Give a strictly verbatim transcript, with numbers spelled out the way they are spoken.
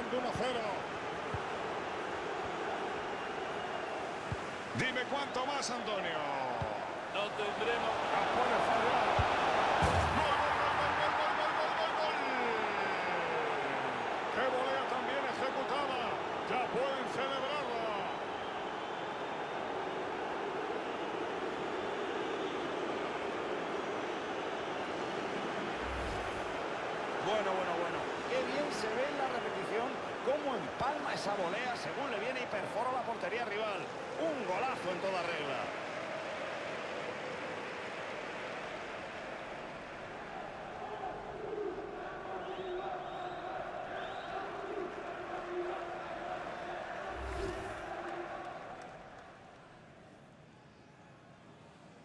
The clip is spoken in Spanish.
ganando uno a cero. Dime cuánto más, Antonio. No tendremos... La puede fallar. ¡Gol, gol, gol, gol, gol, gol, gol, gol, gol! ¡Qué volea también ejecutada! Ya pueden celebrarla. Bueno, bueno, bueno. Qué bien se ve en la repetición cómo empalma esa volea según le viene y perfora la portería rival. Un golazo en toda regla.